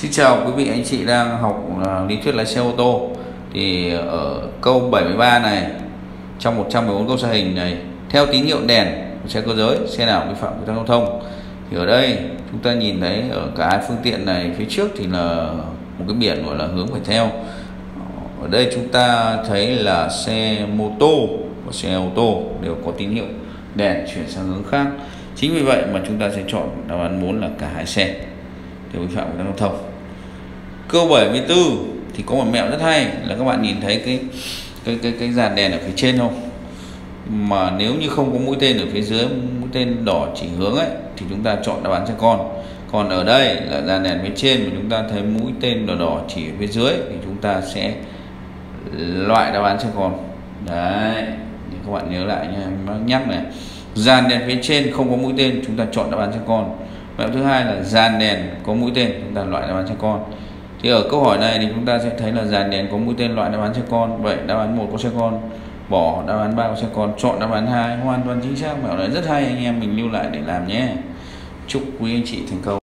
Xin chào quý vị anh chị đang học lý thuyết lái xe ô tô. Thì ở câu 73 này, trong 114 câu xe hình này, theo tín hiệu đèn của xe cơ giới, xe nào vi phạm quy tắc giao thông. Thì ở đây chúng ta nhìn thấy ở cả hai phương tiện này, phía trước thì là một cái biển gọi là hướng phải theo. Ở đây chúng ta thấy là xe mô tô và xe ô tô đều có tín hiệu đèn chuyển sang hướng khác. Chính vì vậy mà chúng ta sẽ chọn đáp án 4 là cả hai xe đều vi phạm quy tắc giao thông. Câu 74 thì có một mẹo rất hay là các bạn nhìn thấy cái dàn đèn ở phía trên không? Mà nếu như không có mũi tên ở phía dưới, mũi tên đỏ chỉ hướng ấy, thì chúng ta chọn đáp án xe con. Còn ở đây là dàn đèn phía trên mà chúng ta thấy mũi tên đỏ chỉ ở phía dưới thì chúng ta sẽ loại đáp án xe con. Đấy, thì các bạn nhớ lại nha, em nhắc này. Dàn đèn phía trên không có mũi tên, chúng ta chọn đáp án xe con. Mẹo thứ hai là dàn đèn có mũi tên, chúng ta loại đáp án xe con. Thì ở câu hỏi này thì chúng ta sẽ thấy là dàn đèn có mũi tên, loại đáp án xe con. Vậy đáp án 1 có xe con, bỏ đáp án 3 có xe con, chọn đáp án 2 hoàn toàn chính xác. Mẹo này rất hay, anh em mình lưu lại để làm nhé. Chúc quý anh chị thành công.